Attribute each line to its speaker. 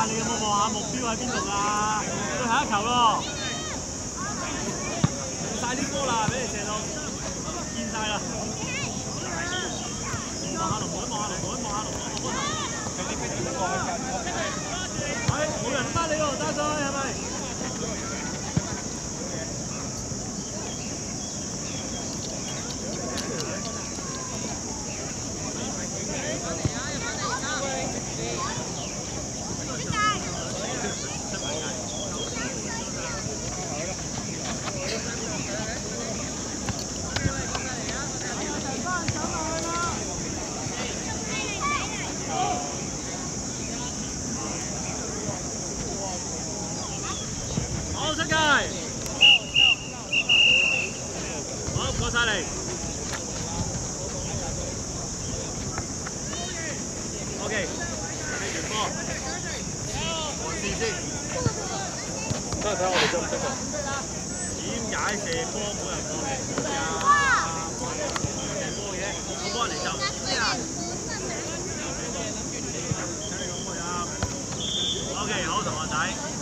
Speaker 1: 啊？你有冇望下目標喺邊度啊？最後一球咯，用晒啲波啦，俾你射到見晒啦。望下龍門，望下龍門，望下龍門，望下龍門。係冇人翻你喎，單衰係咪？好，出界。好，過晒嚟。OK， 你完波。黃線先。睇下我哋得唔得啊？點解射波冇人過嚟？射波嘅，我幫人嚟就。OK， 好，同學仔。